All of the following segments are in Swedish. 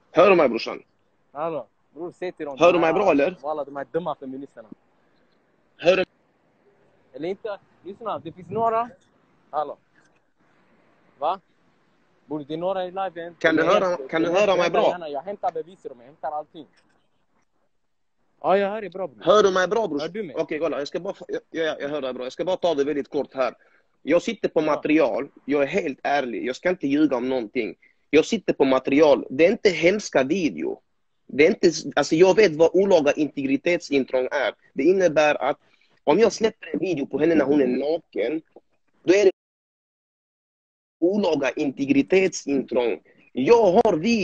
Hör du mig brorsan? Hallå, bror, säg till dem. Hör du mig bra eller? Alla de här dumma feministerna. Hör du? Eller inte, lyssna, det finns några. Hallå. Va? Bror, det är några i liven. Kan du höra mig bra? Jag hämtar beviser och jag hämtar allting. Ja, jag hör dig bra, bror. Hör du mig bra bror? Hör du mig? Okej, kolla. Jag hör dig bra. Jag ska bara ta det väldigt kort här. Jag sitter på material. Jag är helt ärlig. Jag ska inte ljuga om någonting. Jag sitter på material. Det är inte hemska video. Det är inte, alltså jag vet vad olaga integritetsintrång är. Det innebär att om jag släpper en video på henne när hon är naken, då är det olaga integritetsintrång. Jag har vid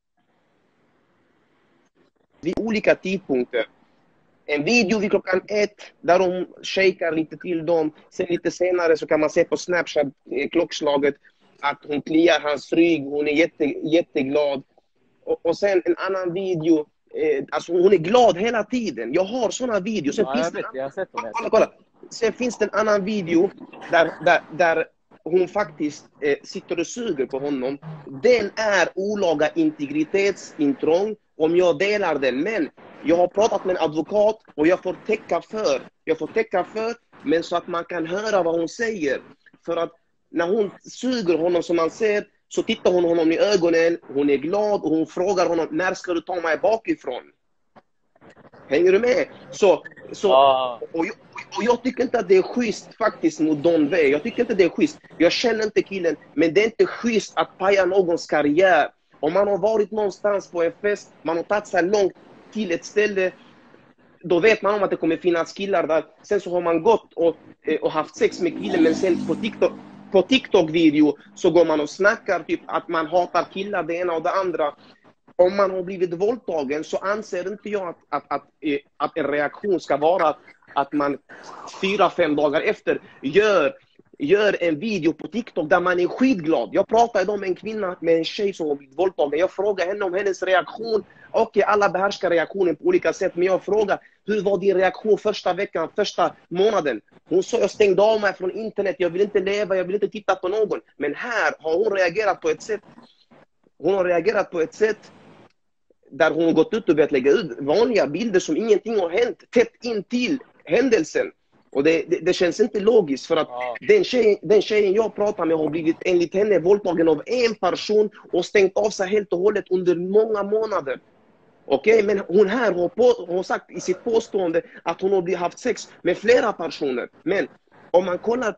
olika tidpunkter. En video vid klockan 1 där hon shakar lite till dem. Sen lite senare så kan man se på Snapchat klockslaget att hon kliar hans rygg. Hon är jätteglad. Och sen en annan video. Alltså hon är glad hela tiden. Jag har såna videos. Sen finns jag har sett dem. Kolla. Sen finns det en annan video där hon faktiskt sitter och suger på honom. Den är olaga integritetsintrång om jag delar den. Men jag har pratat med en advokat och jag får täcka för, men så att man kan höra vad hon säger. För att när hon suger honom som man ser, så tittar hon honom i ögonen, hon är glad och hon frågar honom, när ska du ta mig bakifrån? Hänger du med? Och jag tycker inte att det är schysst faktiskt mot Don V. Jag tycker inte det är schysst. Jag känner inte killen, men det är inte schysst att paja någons karriär. Om man har varit någonstans på en fest, man har tagit sig långt till ett ställe, då vet man om att det kommer finnas killar där. Sen så har man gått och haft sex med killen, men sen på TikTok-video så går man och snackar typ att man hatar killar, det ena och det andra. Om man har blivit våldtagen så anser inte jag att en reaktion ska vara att man 4-5 dagar efter gör en video på TikTok där man är skitglad. Jag pratade om en kvinna med en tjej som har blivit våldtagen. Jag frågade henne om hennes reaktion. Okej, alla behärskar reaktionen på olika sätt. Men jag frågade, hur var din reaktion första veckan, första månaden? Hon sa, jag stängde av mig från internet. Jag vill inte leva, jag vill inte titta på någon. Men här har hon reagerat på ett sätt. Hon har reagerat på ett sätt där hon gått ut och börjat lägga ut vanliga bilder som ingenting har hänt. Tätt in till händelsen. Och det känns inte logiskt för att den tjejen jag pratar med har blivit enligt henne våldtagen av en person och stängt av sig helt och hållet under många månader. Okej, men hon här har sagt i sitt påstående att hon har haft sex med flera personer. Men om man kollar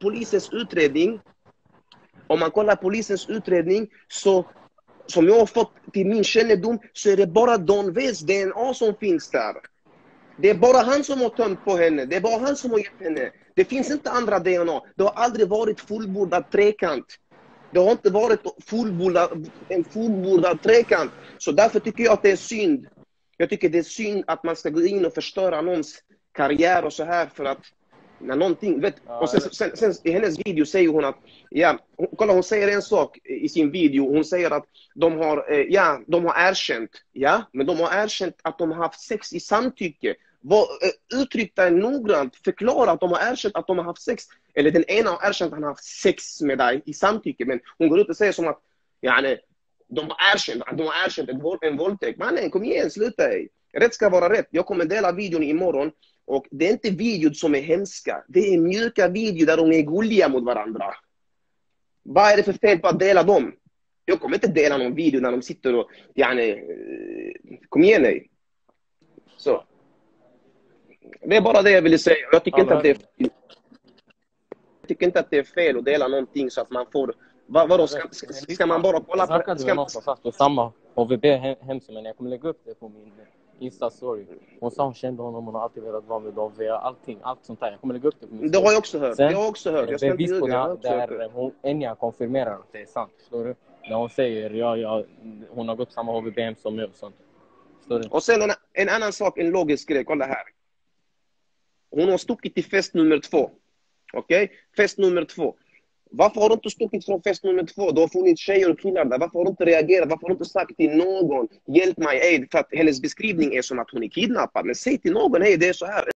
polisens utredning så, som jag har fått till min kännedom, så är det bara Don V's DNA som finns där. Det är bara han som har tömt på henne. Det är bara han som har gett henne. Det finns inte andra DNA. Det har aldrig varit fullbordad trekant. Det har inte varit en fullbordad trekant. Så därför tycker jag att det är synd. Jag tycker det är synd att man ska gå in och förstöra någons karriär och så här för att när någonting, vet, och sen i hennes video säger hon att kolla, hon säger en sak i sin video. Hon säger att de har erkänt, men de har erkänt att de har haft sex i samtycke. Uttryck dig noggrant, förklara att de har erkänt att de har haft sex, eller den ena har erkänt att han har haft sex med dig i samtycke, men hon går ut och säger som att de har erkänt en våldtäkt. Mannen, kom igen, sluta dig. Rätt ska vara rätt. Jag kommer dela videon imorgon. Och det är inte videor som är hemska. Det är mjuka videor där de är gulliga mot varandra. Vad är det för fel på att dela dem? Jag kommer inte dela någon video när de sitter och kom igen dig. Så. Det är bara det jag ville säga. Jag tycker inte att det är fel att dela någonting så att man får... Vadå? Ska man bara kolla på... Snackade med någon som satt på samma HVB hemsida, men jag kommer lägga upp det på min Insta-story. Hon sa hon kände honom, hon har alltid velat vara med dem via allt sånt där. Jag kommer lägga upp det på min story. Det har jag också hört. Sen, jag har också hört. Jag ska inte bevis på ljuga. där Enya konfirmerar att det är sant. Förstår du? När hon säger hon har gått samma HVB som jag och sånt. Förstår du? Och sen en annan sak, en logisk grej. Kolla här. Hon har stuckit till fest nummer 2. Okej? Fest nummer 2. Varför har du inte stuckit från fest nummer 2? Du har funnits tjejer och killar där. Varför har du inte reagerat? Varför har du inte sagt till någon? Hjälp mig, för att hennes beskrivning är som att hon är kidnappad. Men säg till någon, hej, det är så här.